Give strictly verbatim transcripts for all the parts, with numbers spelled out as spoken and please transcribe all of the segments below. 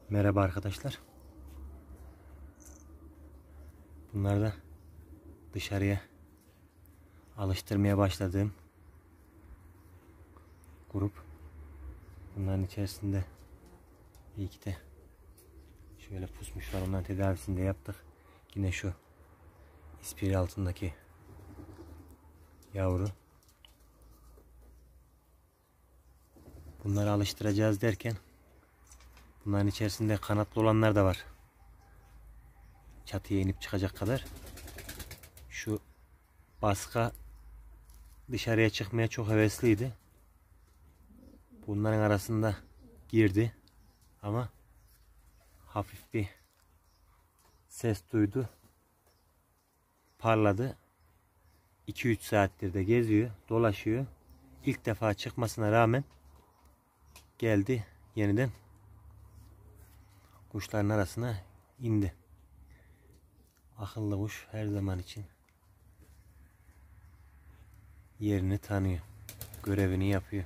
Merhaba arkadaşlar. Bunlar da dışarıya alıştırmaya başladığım grup. Bunların içerisinde bir iki de şöyle pusmuşlar. Onların tedavisini de yaptık. Yine şu ispiri altındaki yavru. Bunları alıştıracağız derken bunların içerisinde kanatlı olanlar da var. Çatıya inip çıkacak kadar. Şu baska dışarıya çıkmaya çok hevesliydi. Bunların arasında girdi ama hafif bir ses duydu. Parladı. iki üç saattir de geziyor, dolaşıyor. İlk defa çıkmasına rağmen geldi yeniden kuşların arasına indi. Akıllı kuş her zaman için yerini tanıyor. Görevini yapıyor.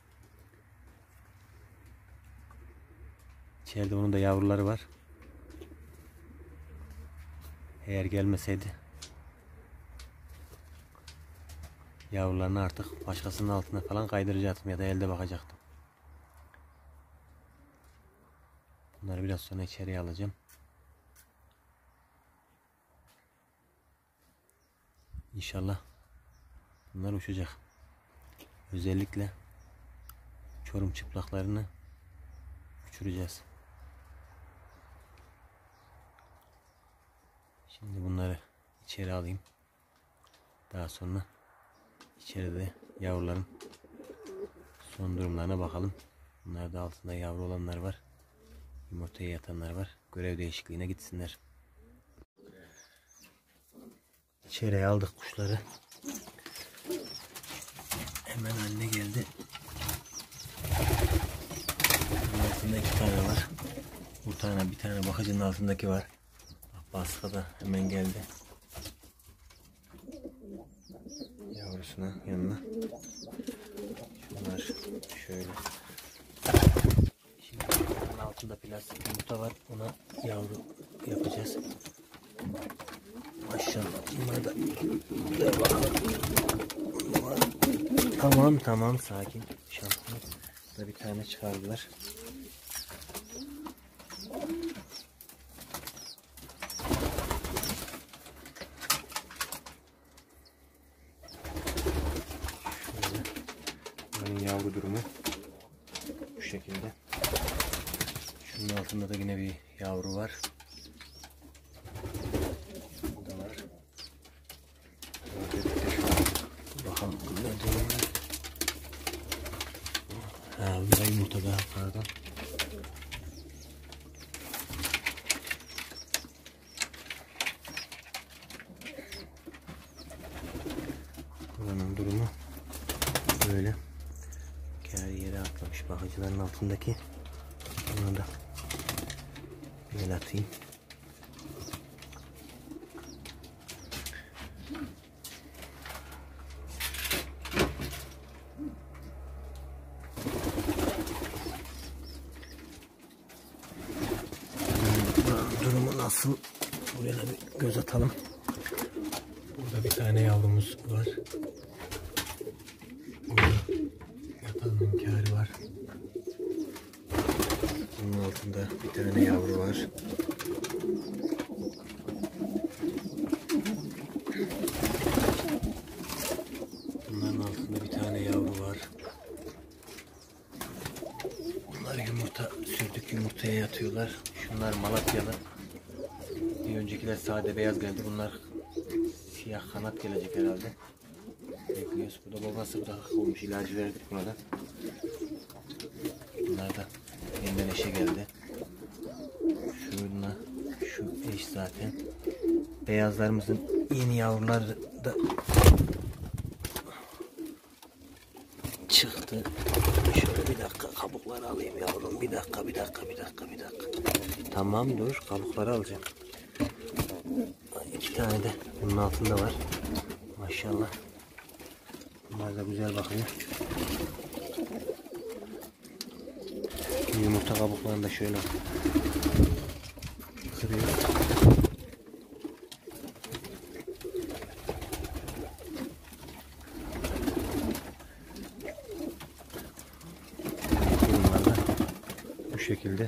İçeride onun da yavruları var. Eğer gelmeseydi yavrularını artık başkasının altına falan kaydıracaktım ya da elde bakacaktım. Bunları biraz sonra içeriye alacağım. İnşallah bunlar uçacak. Özellikle Çorum çıplaklarını uçuracağız. Şimdi bunları içeri alayım. Daha sonra içeride yavruların son durumlarına bakalım. Bunlar da altında yavru olanlar var. Yumurtaya yatanlar var. Görev değişikliğine gitsinler. İçeriye aldık kuşları. Hemen anne geldi. Bunun altında iki tane var. Bu tane bir tane bakıcının altındaki var. Bak baskı da hemen geldi. Yavrusuna yanına. Şunlar şöyle. Şimdi bunun altında plastik yumurta var. Ona yavru yapacağız. Maşallah. Bunlar da dur bakalım. Tamam tamam sakin. Şampiyonu da bir tane çıkardılar. Şöyle. Bunun yavru durumu bu şekilde. Şunun altında da yine bir yavru var. Burada var. Bakalım ne durumu. Ha, bu da yumurta daha pardon. Buranın durumu böyle. Her yere atlamış bakıcıların altındaki. Bunu da bir atayım. Durumu nasıl? Buraya da bir göz atalım. Burada bir tane yavrumuz var. Burada yatan hünkârı var. Bunun altında bir tane yavru var. Bunların altında bir tane yavru var. Bunlar yumurta sürdük, yumurtaya yatıyorlar. Şunlar Malatyalı. Bir öncekiler sade beyaz geldi. Bunlar siyah kanat gelecek herhalde. Bekliyoruz. Bu da babası, bu da olmuş. İlacı verdik buna da. Bunlar da yeniden eşe geldi. Şununla şu eş zaten. Beyazlarımızın yeni yavruları da çıktı. Şöyle bir dakika kabukları alayım yavrum. Bir dakika, bir dakika, bir dakika, bir dakika. Tamam dur, kabukları alacağım. İki tane de bunun altında var. Maşallah. Bunlar da güzel bakıyor. Yumurta kabuklarını da şöyle duruyor. Bunlar da bu şekilde.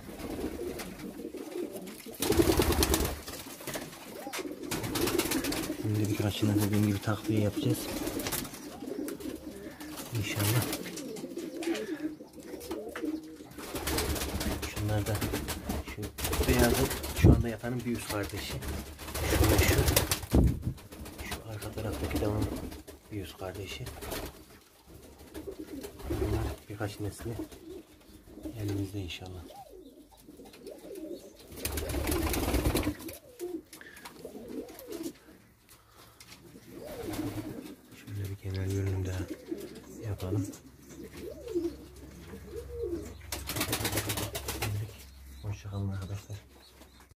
Şimdi birkaçını dediğim gibi takviye yapacağız. İnşallah. Şunlar da şu beyazı şu anda yatanın bir üst kardeşi. Şöyle şu. Şu arka taraftaki de onun bir üst kardeşi. Bunlar birkaç nesli elimizde inşallah. Şöyle bir genel görünüm daha yapalım. Hoşçakalın arkadaşlar.